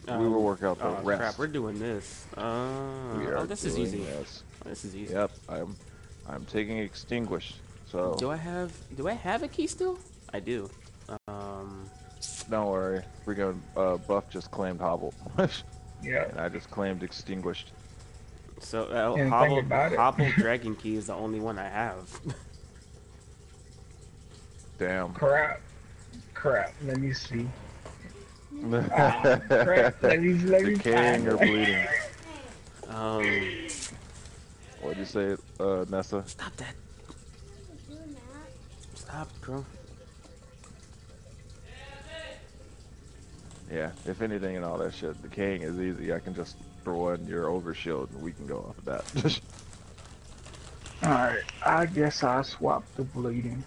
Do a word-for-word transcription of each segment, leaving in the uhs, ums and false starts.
We will Um, work out the oh crap, we're rest. doing this. Uh, We oh, are this is doing easy. this. Oh, this is easy. Yep, I'm I'm taking extinguished. So Do I have do I have a key still? I do. Um, don't worry. Freaking uh, Buff just claimed Hobble, Yeah. and I just claimed extinguished. so uh, And the thing Hobble about it, Hobble Dragon Key is the only one I have. Damn. crap, crap. Let me see. Ah, crap. Let me let me Decaying find or it. bleeding. um, What'd you say, uh, Nessa? stop that. Stop, bro. Yeah, if anything and all that shit, decaying is easy. I can just throw in your overshield and we can go off of that. All right. I guess I swapped the bleeding.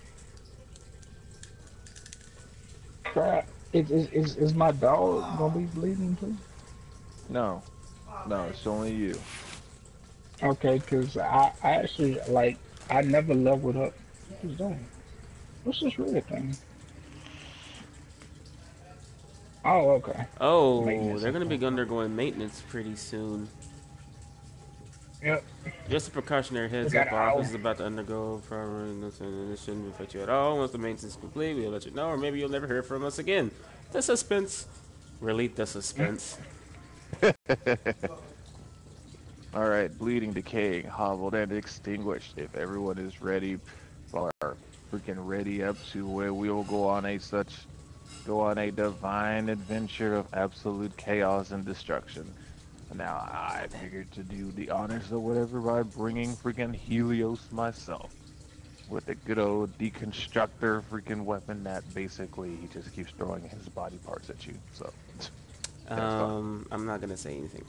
Crap. Is is is, is my dog gonna be bleeding too? No, no, it's only you. Okay, cause I I actually like I never leveled up. What is that? What's this red thing? Oh, okay. Oh, Maintenance. they're gonna Okay. be undergoing maintenance pretty soon. Yep. Just a precautionary We heads got up, an our office hour. is about to undergo primary maintenance and it shouldn't affect you at all. Once the maintenance is complete, we'll let you know, or maybe you'll never hear from us again. The suspense. Relieve the suspense. All right, bleeding, decaying, hobbled, and extinguished. If everyone is ready, are freaking ready up to where we'll go on a such go on a divine adventure of absolute chaos and destruction. Now I Stop that. figured to do the honors or whatever by bringing freaking Helios myself with a good old deconstructor freaking weapon that basically he just keeps throwing his body parts at you. So that's fun. Um, I'm not gonna say anything.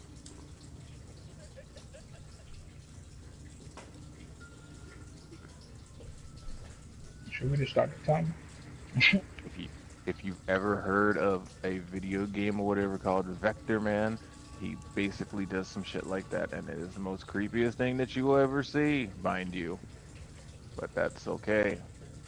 Should we just start the timer? If you if you've ever heard of a video game or whatever called Vector Man, he basically does some shit like that, and it is the most creepiest thing that you will ever see, mind you. But that's okay.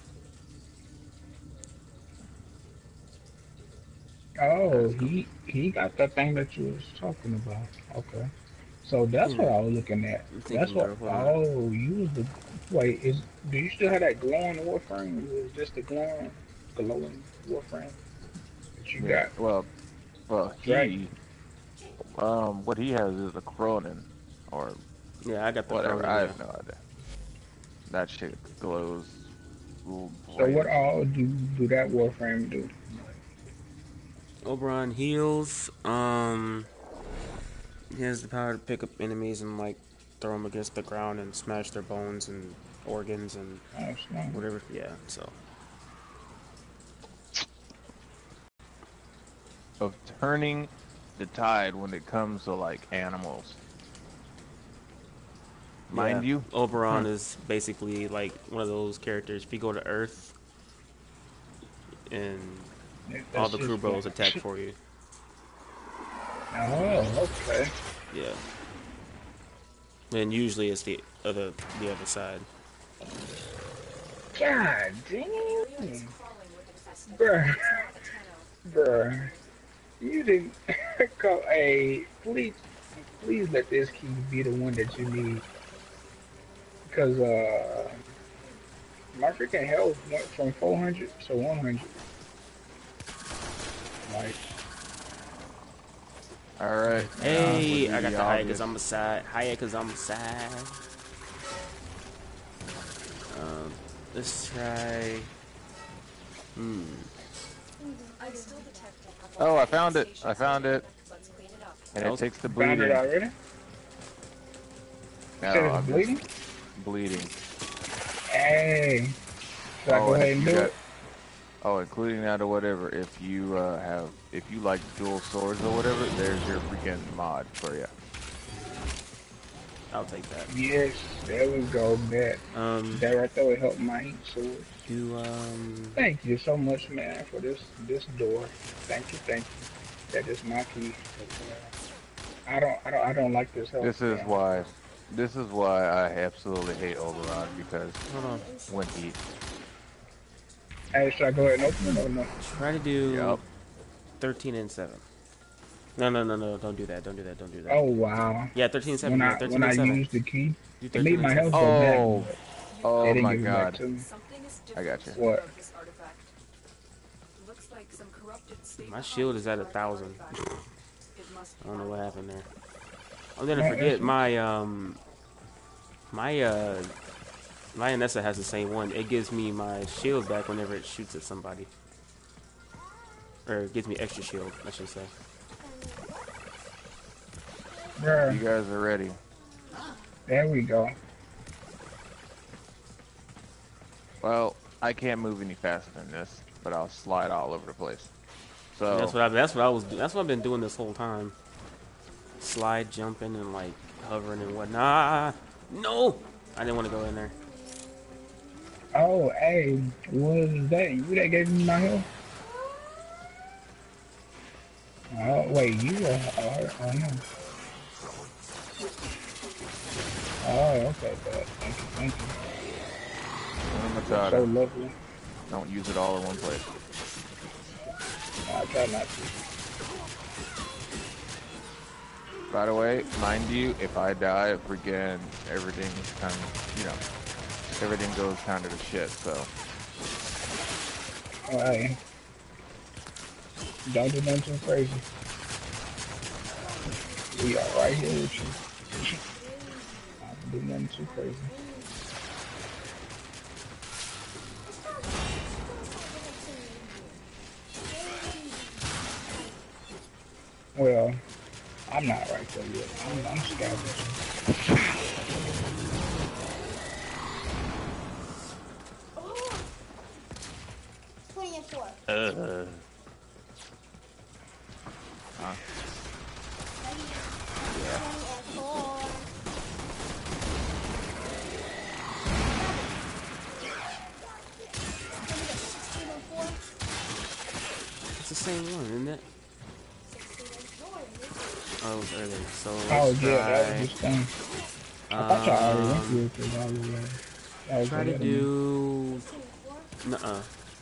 Oh, That's com- he he got that thing that you was talking about. Okay. So that's Yeah, what I was looking at. I'm That's thinking, what. bro. Hold on. Oh, you was the. Wait, is do you still have that glowing warframe? Or is just the glowing, glowing warframe that you yeah. got? Well, well, Dragon. he um, what he has is a Cronin or Yeah, I got the whatever. Cronin. I Yeah. have no idea. That shit glows So what bright. all do do that warframe do? Oberon heals. Um, he has the power to pick up enemies and like throw them against the ground and smash their bones and organs and Oh, snap. whatever. Yeah. So Of turning the tide when it comes to like animals, yeah, mind you. Hmm. Oberon is basically like one of those characters. If you go to Earth and Yeah, all that's the just crew fun. bros attack for you. Oh, okay. Yeah. And usually it's the other the other side. God damn, bruh, bruh. You didn't call. Hey, please, please let this key be the one that you need, because uh, my freaking health went from four hundred to one hundred. Like, All right, now would Hey, be I got the the obvious. Hayakazama side. Hayakazama side. Um, let's try. Hmm. Oh, I found it. I found it, and That it was takes the found it bleeding. already. You said No, it's I'm just bleeding. bleeding. Hey, should I Oh, go and ahead if and you do got it? oh, including that or whatever, if you uh, have if you like dual swords or whatever, there's your freaking mod for you. I'll take that. Yes, there we go. That Um, that right there will help my heat source. do um. Thank you so much, man, for this this door. Thank you, thank you. That is my key. I don't, I don't, I don't like this health This is thing. why. This is why I absolutely hate Oberon because Hold on. when he, Hey, should I go ahead and open it or no? Try to do yep, thirteen and seven. No, no, no, no. Don't do that. Don't do that. Don't do that. Oh wow. Yeah, thirteen and seven. When Yeah, I thirteen when I and seven. used the key, Do it thirteen made and my seven. health go back, Oh, but they oh didn't my give it back God. to me. Something is I got you. different What? about this artifact. Looks like some corrupted state My shield is at a behind thousand. the artifact. It must I be don't know what artifact. happened there. I'm gonna Oh, forget that's my um my uh Lionessa has the same one. It gives me my shield back whenever it shoots at somebody. Or it gives me extra shield, I should say. Bruh, You guys are ready. there we go. Well, I can't move any faster than this, but I'll slide all over the place. So And that's what I that's what I was that's what I've been doing this whole time. Slide jumping and like hovering and whatnot. No! I didn't want to go in there. Oh, hey, what is that? You that gave me my health? Oh, wait, you are, oh, oh no. Oh, okay, bad. Thank you, thank you. Matata, So lovely. don't use it all in one place. I try not to. By the way, mind you, if I die, freaking everything's kind of, you know, everything goes kind of to shit. So Oh, hey. Don't do nothing too crazy. We are right here with you. Don't do nothing too crazy. Well, I'm not right there yet. I'm, I'm scavenging. twenty and four. uh, huh? Yeah. twenty and four. sixteen and four. It's the same one, isn't it? sixteen and four. Oh, it was earlier. So Oh, let's yeah, that was try, just thing. I thought y'all already went um, through it because I was, uh, that was try to ahead of me. do sixteen and four. nuh-uh.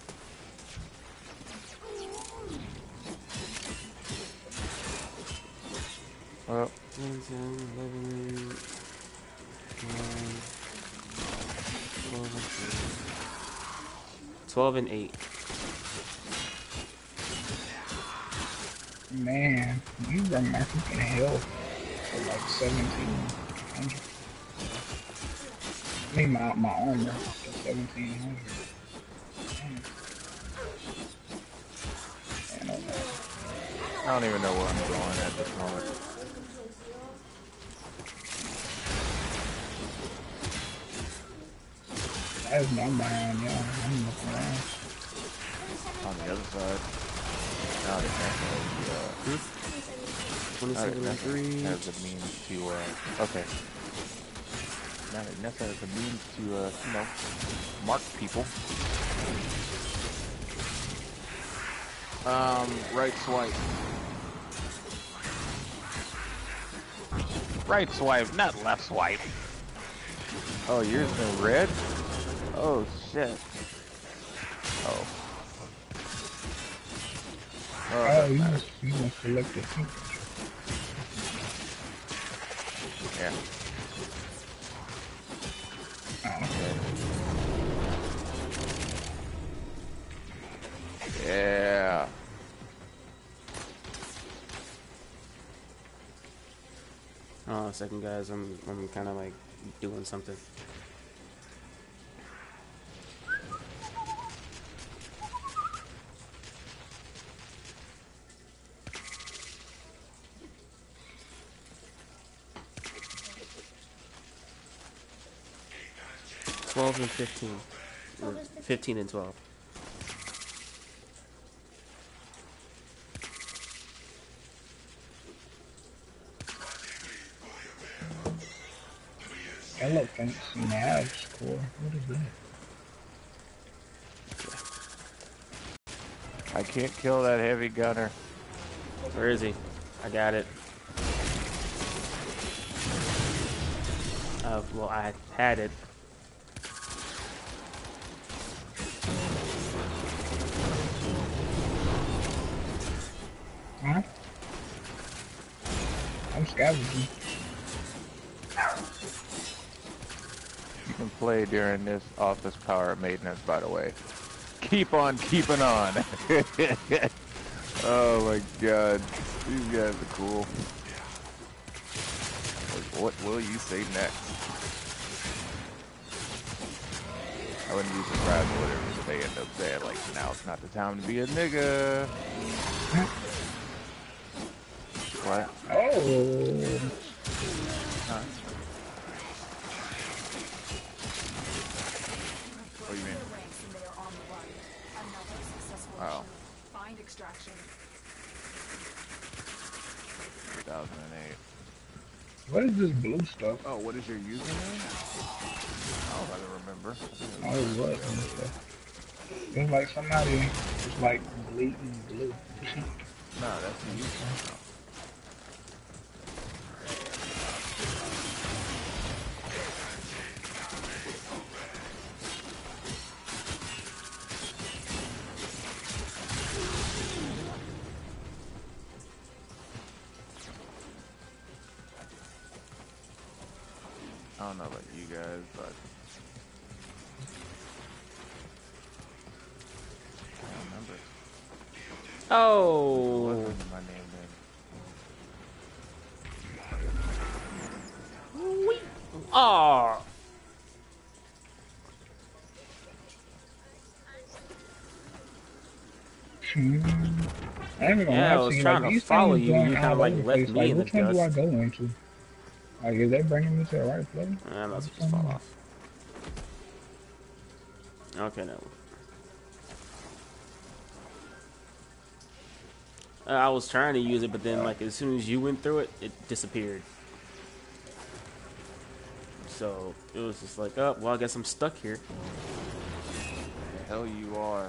Well, ten, eleven, twelve, twelve and eight. Man, you bring my freaking health to like seventeen hundred. I mean, my, my armor to seventeen hundred. Damn. Man, oh, I don't even know where I'm going at this moment. that's my mind, y'all. I'm looking around. On the other side, now the necessary, uh, now the twenty-seven and necessary three. has the means to, uh, okay. Now the necessary has the means to, uh, you know, mark people. Um, right swipe. Right swipe, not left swipe. Oh, yours in red? Oh, shit. Oh. Oh, Oh, doesn't you matter. must, you must select the people. Yeah. Oh, Yeah. Oh, a second, guys. I'm I'm kind of like doing something. Twelve and fifteen. Or fifteen and twelve. elephants nav score. What is that? I can't kill that heavy gunner. Where is he? I got it. Uh, well, I had it. Huh? I'm scavenging. You can play during this office power maintenance, by the way. Keep on keeping on. Oh my god. These guys are cool. What will you say next? I wouldn't be surprised or whatever if they end up saying, like, now it's not the time to be a nigga. What? Oh. Huh? What do you mean? Oh. Find extraction. two thousand eight. What is this blue stuff? Oh, what is your username? Oh, I don't remember. I Oh, think it was- what? It's like somebody is like bleeding blue. No, that's the username. I don't know about you guys, but I don't remember. It Oh. wasn't my name then. Oh. Hmm. I ain't even gonna Yeah, I lie was to you, trying like, to these follow things you, and going you kinda, all like, over the left place. me Like, in the which one do I dust. go into? Like, is that bringing me to the right place? I'm not Which supposed to fall one? off. Okay, no. Uh, I was trying to use it, but then, like, as soon as you went through it, it disappeared. So it was just like, oh, well, I guess I'm stuck here. The hell you are.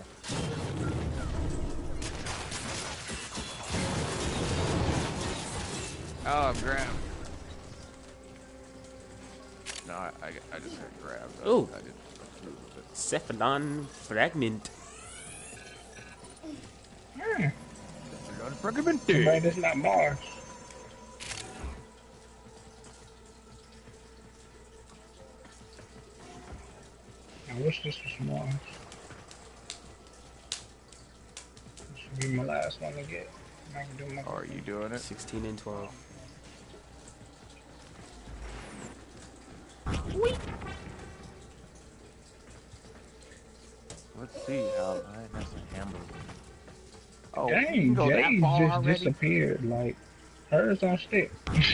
Oh, I'm grabbed. No, I, I, I just got grabbed. I, Ooh. I didn't approve of it. Cephalon fragment. Hmm. Fragment. Somebody that's not Mars. I wish this was Mars. This should be my last one to get. I can do my Are you doing it? sixteen and twelve. Let's see how I that's a hamburger. Oh, you Dang, can go that Jay far just already? disappeared. Like, hers on stick.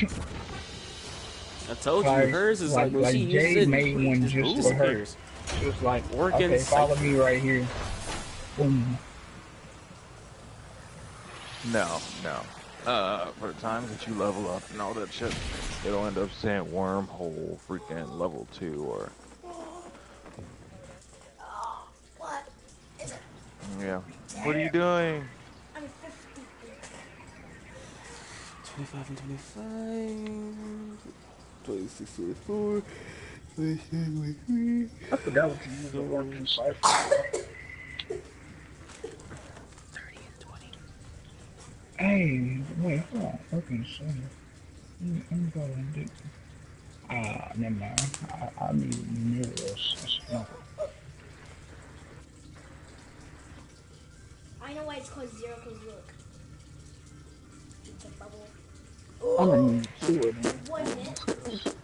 I told you, Like- hers is like- like, when like she uses Jay it, made it one just just for her. disappears. She was like, Oregon okay, follow Site. me right here. Boom. No, no. Uh, for the time that you level up and all that shit, it'll end up saying wormhole freaking level two or What is it? yeah. What are you doing? I'm fifty. twenty-five and twenty-five. twenty-six, twenty-four. twenty-seven, twenty-three. I forgot what you used to work in Cypher. thirty and twenty. Hey, wait, hold on. Working center. Let me, let me go and do. Ah, never mind. I, I need mirrors. That's enough. I know why it's called zero, because look. It's a bubble. I'm gonna need two of them. One minute.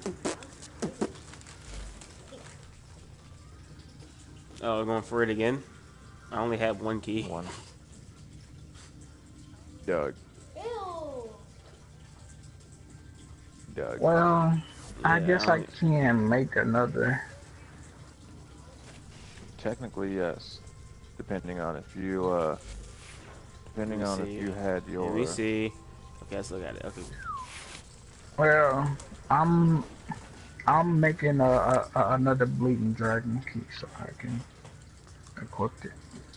Oh, going for it again? I only have one key. One. Doug. Ew. Doug. Well, I Yeah, guess I I don't- can make another. Technically, yes. Depending on if you, uh, depending Let me on see. if you had your. Let me see. Okay, let's look at it. Okay. Well, I'm I'm making a, a, a another bleeding dragon key so I can equip it.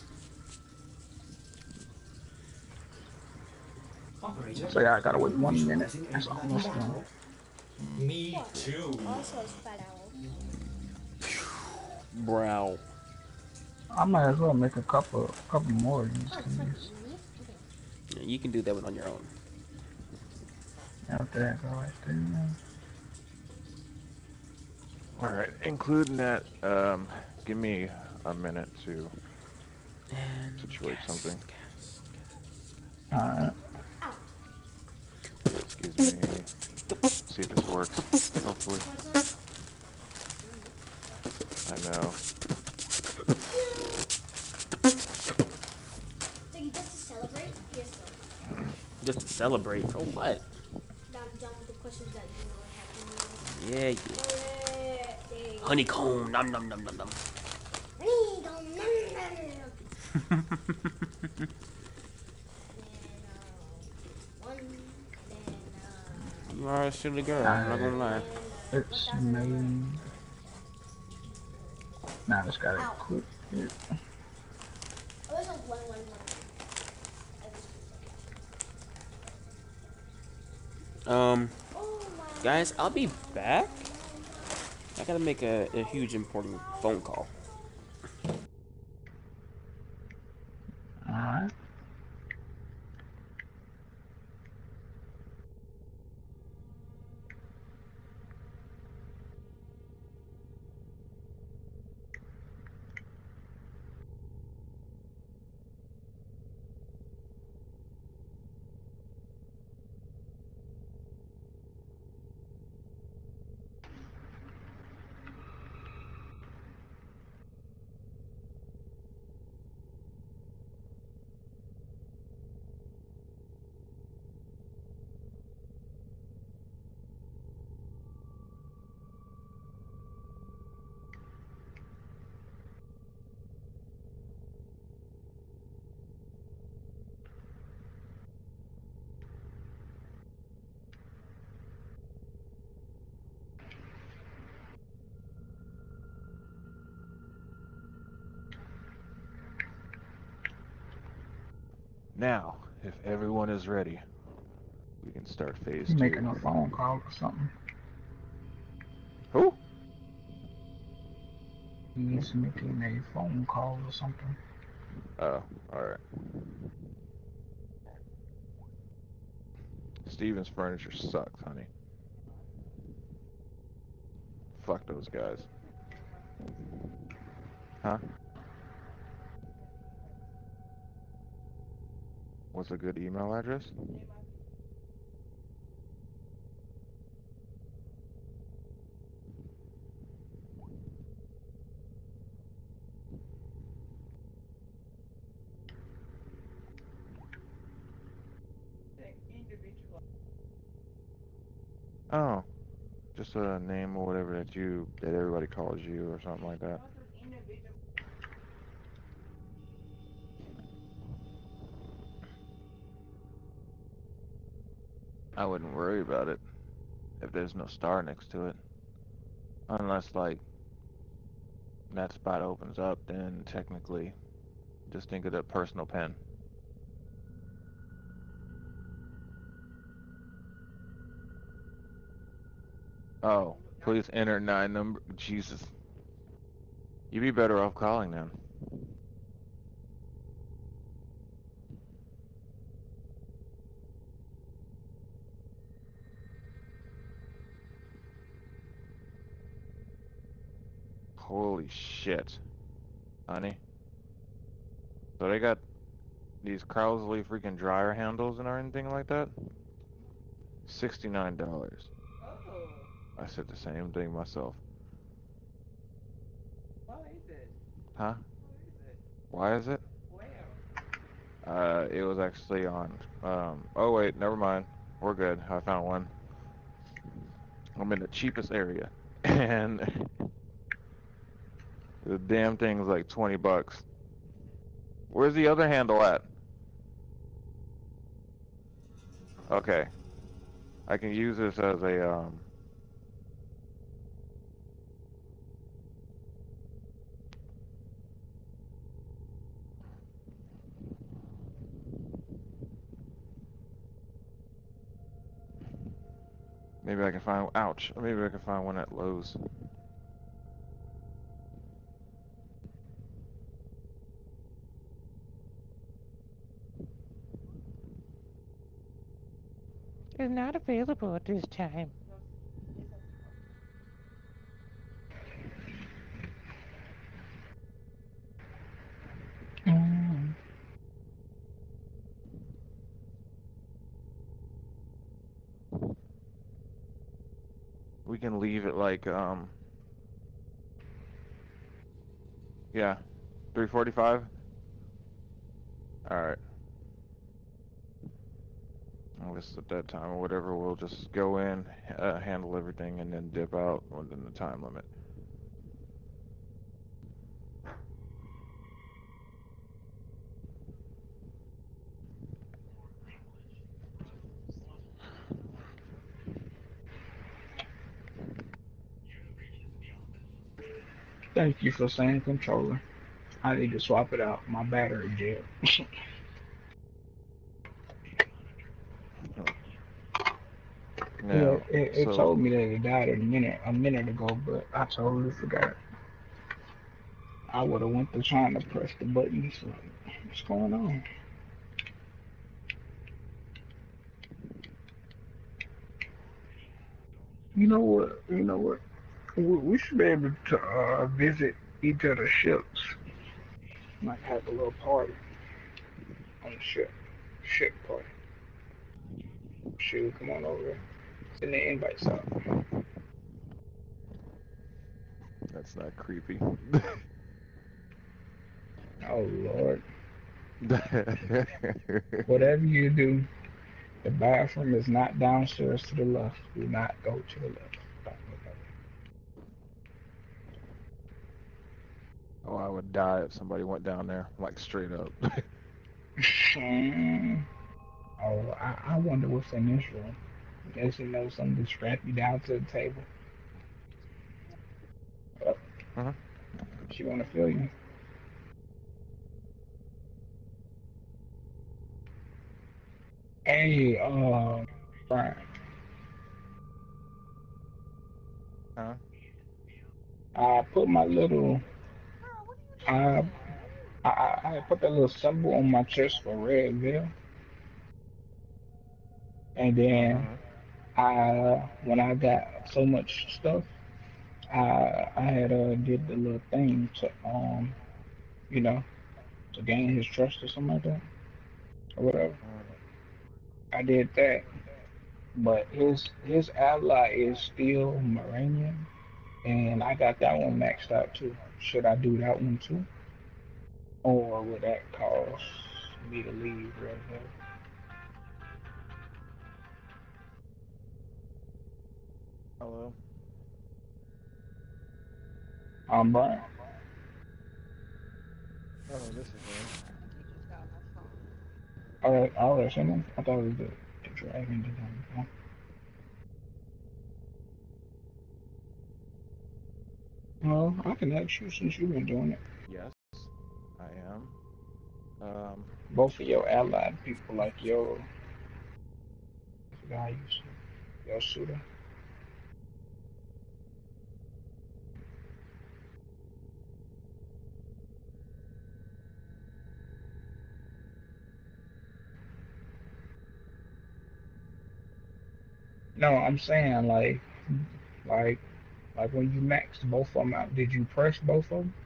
Operator, So yeah, I gotta wait one minute. visualizing a That's black almost hole. done. Me too. Also, it's fat owl. Brow. I might as well make a couple couple more of these keys. Yeah, you can do that one on your own. After that, go right there. All right, including that, um, give me a minute to And situate gas, something. gas. Alright. Excuse me. See if this works. Hopefully. I know. So you just to celebrate? Yes, sir. Just to celebrate. For what? Now I'm done with the questions that you were having. Yeah, yeah. Birthday. Honeycomb. Nom nom nom nom nom. Honey, go, nom, nom, nom. Then, uh, one, then, uh, You are a silly girl. I'm not gonna Alright. lie. then, uh, It's one thousand dollars. made. Now it's gotta Ow. click it. Oh, it's like one, one, one. Um, Oh my. guys, I'll be back. I gotta make a, a huge important phone call. Alright. Now, if everyone is ready, we can start phase You two. making a phone call or something? Who? He's making a phone call or something. Oh, alright. Steven's furniture sucks, honey. Fuck those guys. Huh? What's a good email address? Oh, just a name or whatever that you that everybody calls you or something like that. I wouldn't worry about it if there's no star next to it. Unless like that spot opens up, then technically just think of the personal pen. Oh, please enter nine number. Jesus. You'd be better off calling them. Holy shit, honey. So they got these Krausley freaking dryer handles and anything like that? sixty-nine dollars. I said the same thing myself. Huh? Why is it? Uh, it was actually on, um, oh wait, never mind. We're good. I found one. I'm in the cheapest area. And the damn thing's like twenty bucks. Where's the other handle at? Okay. I can use this as a, um, maybe I can find, ouch, maybe I can find one at Lowe's. is not available at this time. Mm. We can leave it like um yeah, three forty-five. All right. I guess at that time or whatever, we'll just go in, uh, handle everything, and then dip out within the time limit. Thank you for saying controller. I need to swap it out. My battery dead. Yeah, Now, it, it so told me that it died a minute a minute ago, but I totally forgot. I would have went to trying to press the button. So what's going on? You know what? You know what? We, we should be able to uh, visit each other's ships. Like have a little party on the ship. Ship party. Shoot, come on over there. Send the invites out. that's not creepy. Oh Lord. Whatever you do, the bathroom is not downstairs to the left. Do not go to the left. Oh, I would die if somebody went down there, like straight up. Hmm. Oh, I, I wonder what's in this room. Guess you know something to strap you down to the table. Oh, Uh-huh. she wanna feel you. Hey, um, Brian, Huh? I put my little, I, I, I put that little symbol on my chest for red veil, and then Uh-huh. I, when I got so much stuff, I, I had uh did the little thing to um, you know, to gain his trust or something like that, or whatever. Uh, I did that, but his his ally is still Moranian, and I got that one maxed out too. Should I do that one too, or would that cause me to leave Red Hill? hello. I'm Brian. Oh, this is him. All right, all right, someone. I thought it was the, the dragon. Design. Well, I can ask you since you've been doing it. Yes, I am. Um, Both of your allied people, like your, I forgot how you say, your Suda. No, I'm saying like, like, like when you maxed both of them out, did you press both of them?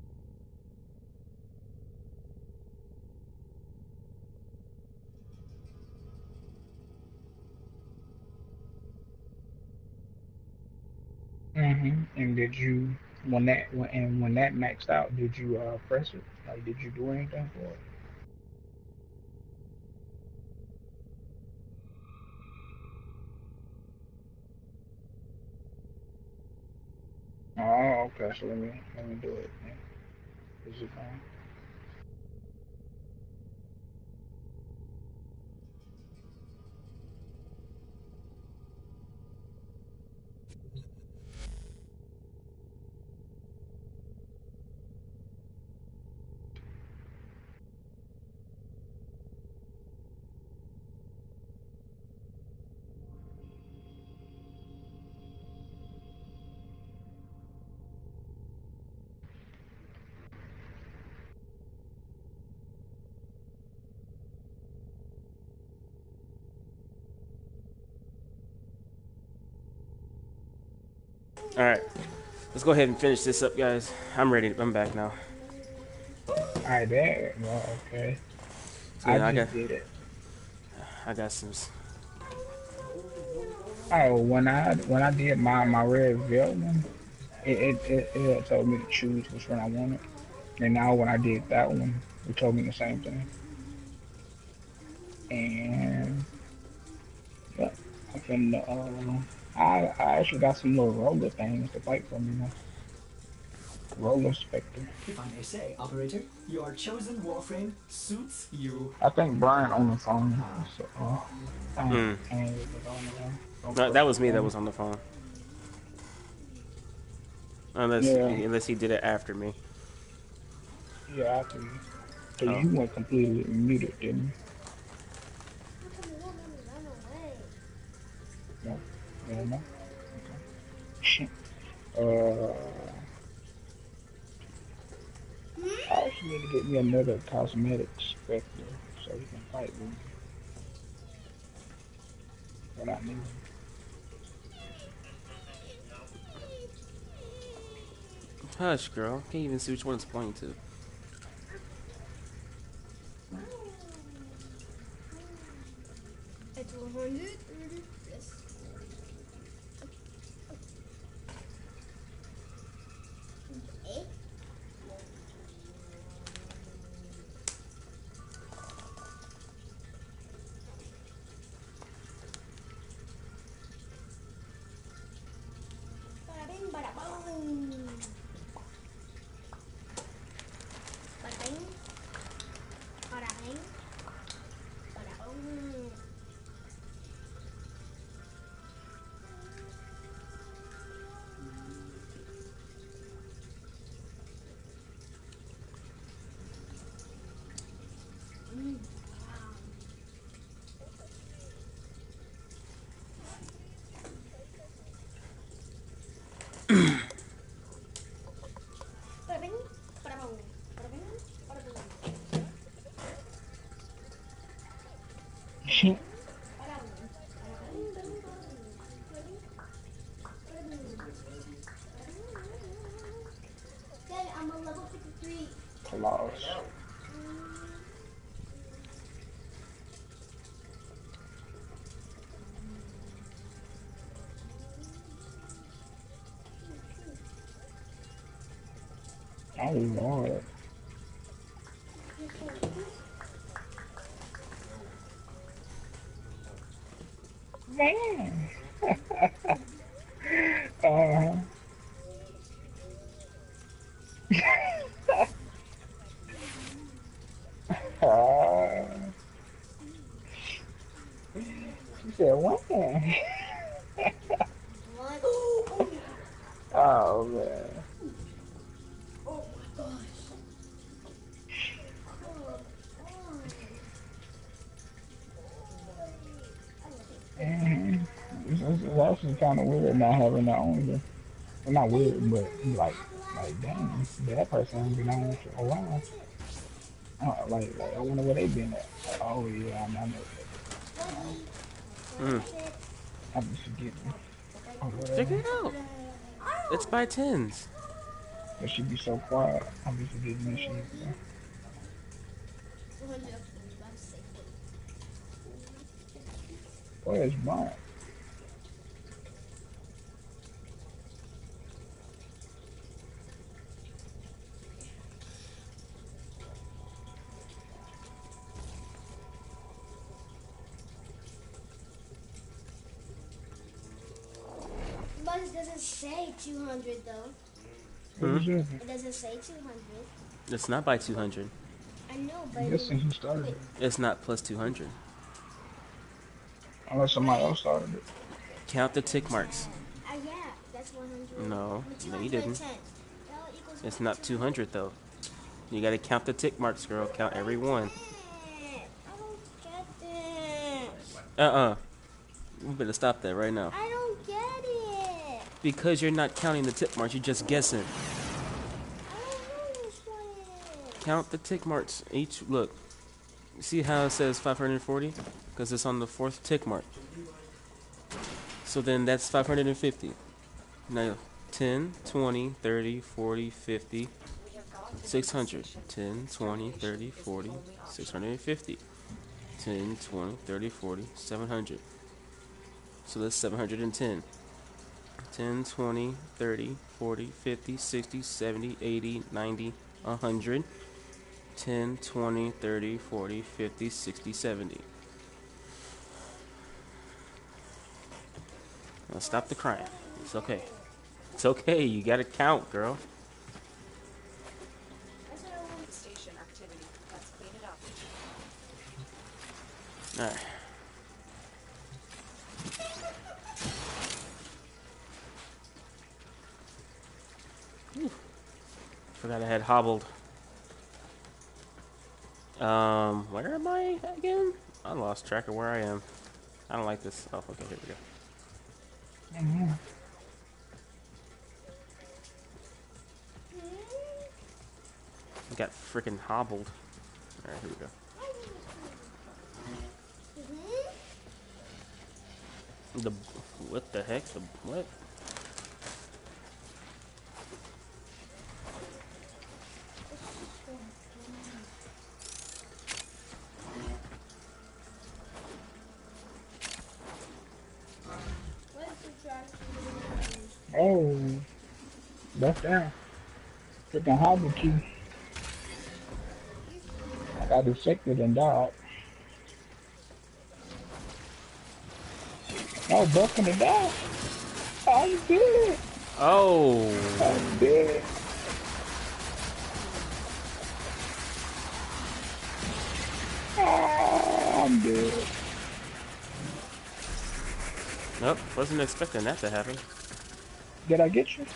Mm-hmm. And did you, when that, when, and when that maxed out, did you uh press it? Like, did you do anything for it? Oh, okay. So let me let me do it. Man. Is it fine? All right, let's go ahead and finish this up, guys. I'm ready. I'm back now. I there. Well, okay. So I yeah, I got just did it. I got some. s- Oh, when I when I did my my red veil one, it it, it it had told me to choose which one I wanted. And now when I did that one, it told me the same thing. And yeah, I can. Uh, I I actually got some little roller things to fight for me now. Roller Spectre. If I may say, operator, your chosen warframe suits you. I think Brian on the phone. So, uh, I ain't, Mm. I ain't really on the phone. Don't No, that press the was me that phone. was on the phone. Unless Yeah, unless he did it after me. yeah, after you. So Oh. you went completely muted, didn't How come you won't let me run away? you? No, no, no. Okay. uh, I actually need to get me another cosmetic specter so he can fight with me when I need him. Hush, girl. Can't even see which one it's pointing to. It's one hundred. Yes. Eh? Bada bing, bada boom. Bada bing, bada bing, bada boom. Mm. Wow. Bada bing, bada boom. Bada bing, bada boom. Bada boom. Bada bing, bada boom. Bada bing, bada boom. Bada boom. Daddy, I'm a level fifty-three. Lost. Oh Lord. Man. uh, uh, she said, when? What? Oh, Oh man. oh my gosh. Oh, oh. Mhm. It's, it's, it's actually kind of weird not having that on here. Well, not weird, but like, like, dang, that person ain't been on for a while. Uh, like, like, I wonder where they been at. Like, oh yeah, I, I know that. Um, Mm. I be forgetting or Check whatever. it out. It's by tens. But she be so quiet. I be forgetting that she's there. Where's Brian? But it doesn't say two hundred though. What Hmm? is it? It doesn't say two hundred. It's not by two hundred. I know, but I it guess since didn't. you started Wait. it. It's not plus two hundred. Unless somebody else started it. Count the tick marks. Uh, yeah, that's one hundred. No, two no, you hundred didn't. ten. L equals It's one not two hundred though. You gotta count the tick marks, girl. Count every one. I don't get this. Uh-uh. You better stop that right now. I don't get it. Because you're not counting the tick marks, you're just guessing. I don't know which one it is. Count the tick marks. Each look. See how it says five hundred forty? Because it's on the fourth tick mark. So then that's five hundred fifty. Now ten, twenty, thirty, forty, fifty, six hundred. ten, twenty, thirty, forty, six hundred fifty. ten, twenty, thirty, forty, seven hundred. So that's seven hundred ten. ten, twenty, thirty, forty, fifty, sixty, seventy, eighty, ninety, one hundred. ten, twenty, thirty, forty, fifty, sixty, seventy. Now stop the crying. It's okay. It's okay. You gotta count, girl. Station activity. Let's clean it up. Alright. Forgot I had hobbled. Um, where am I again? I lost track of where I am. I don't like this. Oh, okay, here we go. Mm-hmm. I got freaking hobbled. Alright, here we go. The what the heck? The what? Oh, left down. Freaking hobble key. I got dissected and died. Oh, bucking it down. Oh, you dead. Oh. I'm dead. Oh, I'm dead. Nope, wasn't expecting that to happen. Did I get you?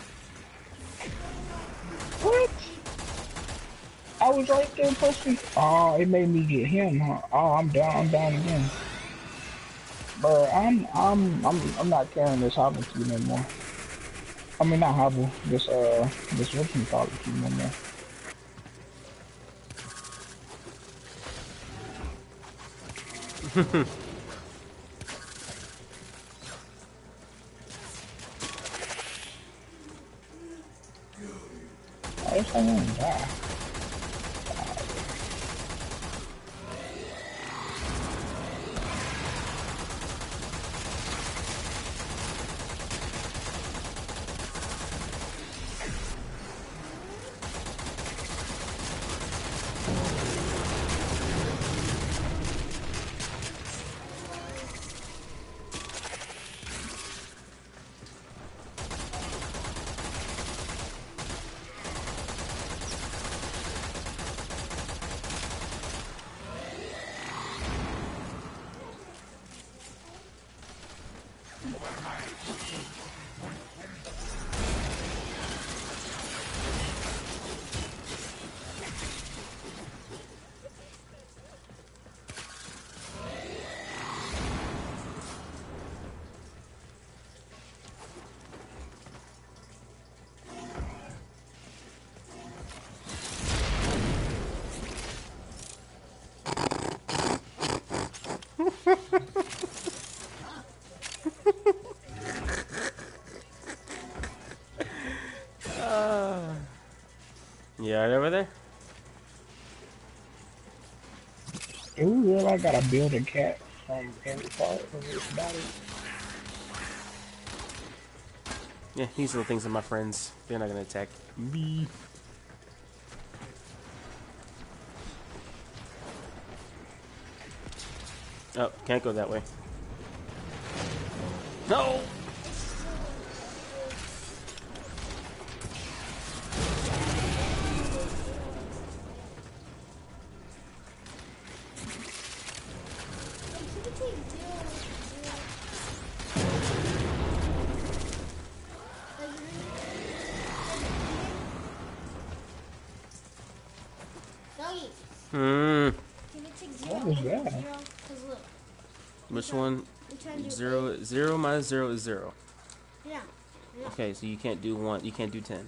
What? I was right there pushing. Oh, it made me get him, huh? Oh, I'm down. I'm down again. Bro, I'm I'm I'm I'm not carrying this hobble key no more. I mean, not hobble. This uh this what you call it key no more. I guess I won't die. Yeah, right over there. Ooh, well, I gotta build a cat from every part of his body. Yeah, these little things are my friends. They're not gonna attack me. Oh, can't go that way. No! Hmm. What was that? Which one? Zero. Zero minus zero is zero. Yeah. Okay, so you can't do one. You can't do ten.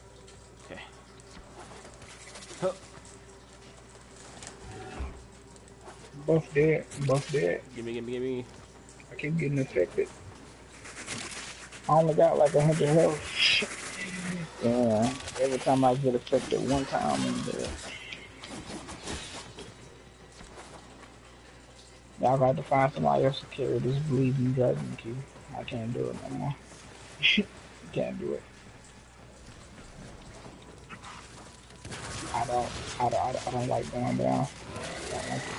Okay. Huh. Buff dead. Buff dead. Gimme, gimme, gimme. I keep getting affected. I only got like a hundred health. Yeah. Every time I get affected one time, I'm dead. Y'all got to find somebody else to carry this bleeding dragon key. I can't do it no more. Can't do it. I don't. I don't. I don't, I don't like going down. I don't like it.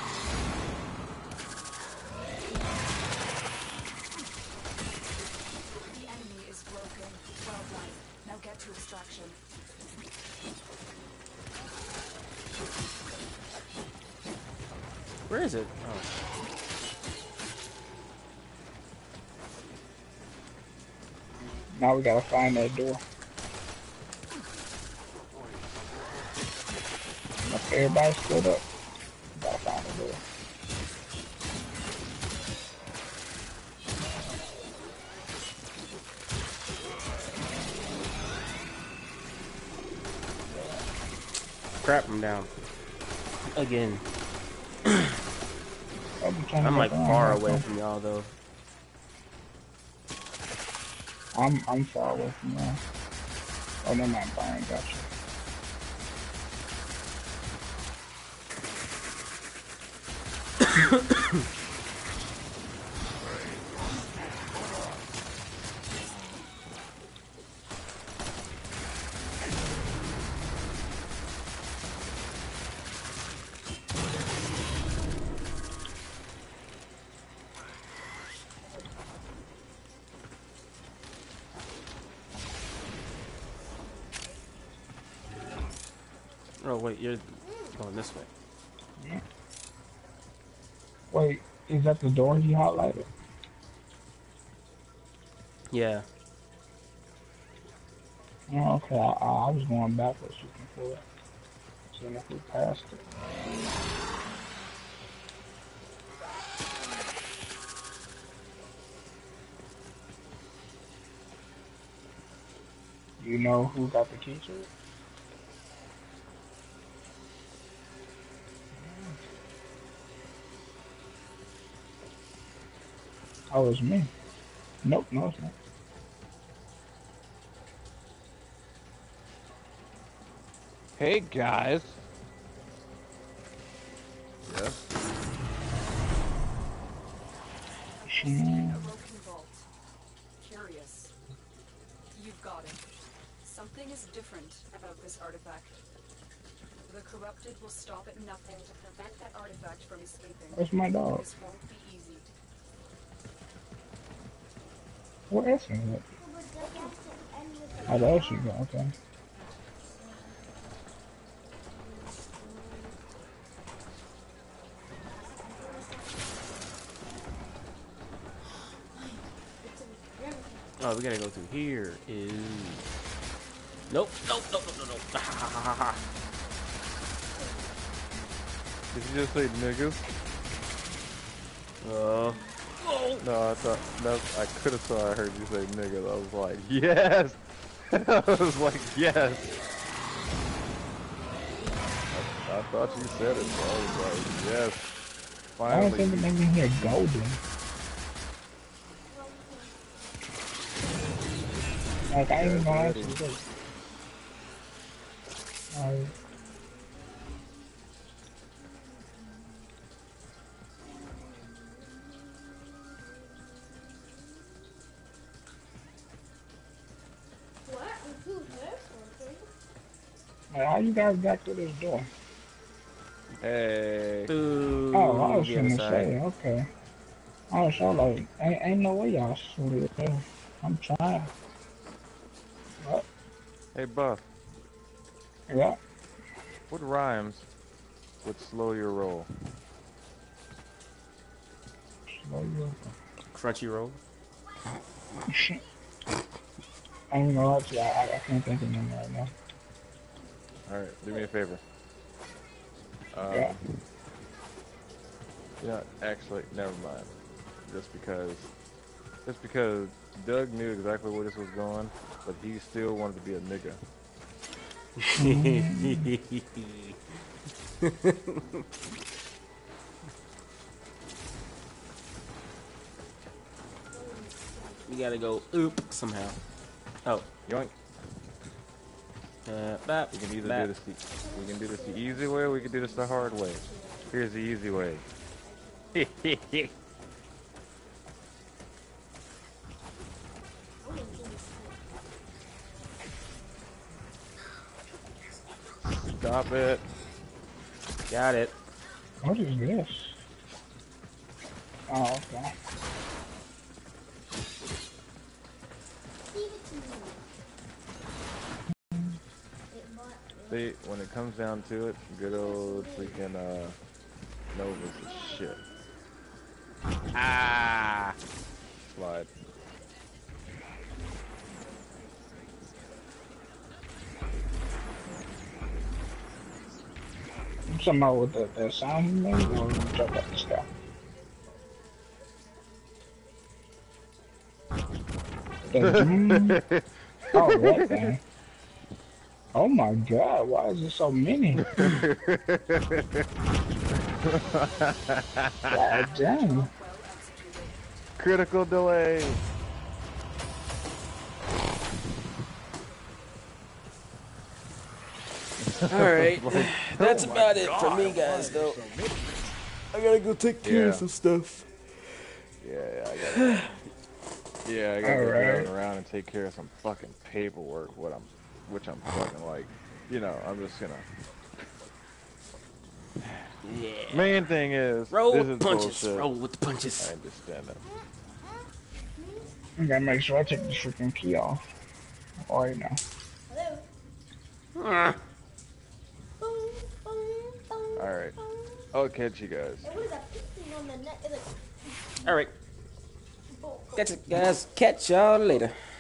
The enemy is broken. Well done. Now get to extraction. Where is it? Oh. Now we gotta find that door. If everybody split up, we gotta find the door. Crap, I'm down. Again. I'm, I'm like far away from y'all though. I'm I'm far away from y'all. Oh no, I'm fine. Gotcha. Oh wait, you're going this way. Wait, is that the door you highlighted? Yeah. Oh, okay, I, I was going backwards looking for it. Seeing if we passed it. You know who got the key to it? Oh, it's me. Nope, no, it's not. Hey guys. Yes. Hmm. A broken vault. Curious. You've got it. Something is different about this artifact. The corrupted will stop at nothing to prevent that artifact from escaping. Where's my dog? This won't be easy. Where else is it? Oh, there she go. Okay. Oh, we gotta go through here. Ew. Nope, nope, nope, nope, nope, nope. Did you just say niggas? Uh, No, I thought no. I could have thought I heard you say niggas. I was like, yes. I was like, yes. I, I thought you said it. So I was like, yes. I don't Finally. think it made me hear golden. Like, I didn't know Yes, that's it what is. it is. Alright. What? Who's there? Like, how you guys got through this door? Hey. Ooh, Oh, I was the other gonna side. say, okay. I was so like, ain't, ain't no way y'all slid there. I'm trying. What? Hey, Buff. Yeah. What rhymes with slow your roll? Slow you Crunchy roll. I ain't gonna lie to you, I, I, I can't think of them right now. All right, do me a favor. Um, Yeah. You know, actually, never mind. Just because, just because Doug knew exactly where this was going, but he still wanted to be a nigga. We gotta go oop somehow. Oh, Yoink. uh, bap, We can either bap. do this the, we can do this the easy way or we can do this the hard way. Here's the easy way. Stop it. Got it. What is this? Oh, okay. See, when it comes down to it, good old freaking uh, Nova's is shit. Ah! Slide. Somehow with the, the sound, maybe we'll jump up the stuff. The, oh, that thing. Oh my god, why is there so many? God damn. Well executed. Critical delay. Alright. That's about it for me, guys, though. I gotta go take care Yeah. of some stuff. Yeah, yeah, I gotta. Yeah, I gotta go Alright. run around and take care of some fucking paperwork. What I'm, which I'm fucking like, you know, I'm just gonna. Yeah. Main thing is, Roll this with is punches. bullshit. Roll with the I punches. understand that. I gotta make sure I take this freaking key off. Right now. Hello. Ah. Boom, boom, boom, All right. boom. I'll catch you guys. Hey, what is that thing on the net? It's like, Alright. boom. That's it, guys. Catch y'all later.